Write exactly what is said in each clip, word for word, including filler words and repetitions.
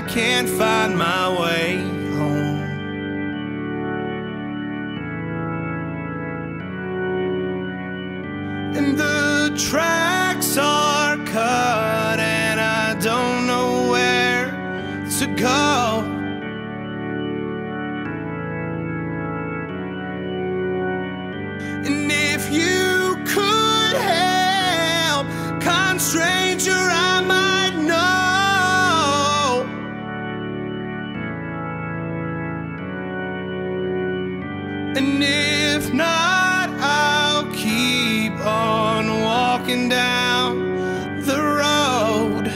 can't find my way home. And the tracks are cut and I don't know where to go. And if you could help, kind stranger, I might know. And if not, I'll keep on walking down the road.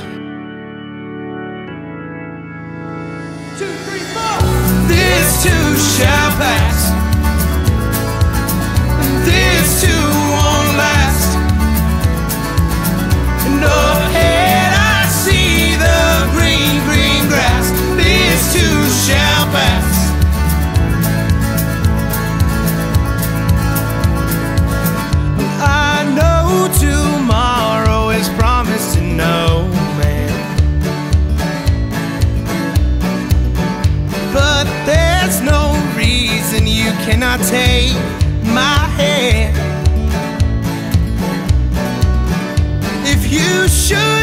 Two, three, four. This too shall pass. This too won't last. And ahead I see the green, green grass. This too shall pass. I know tomorrow is promised to no man, but there's no reason you cannot take my hand. If you should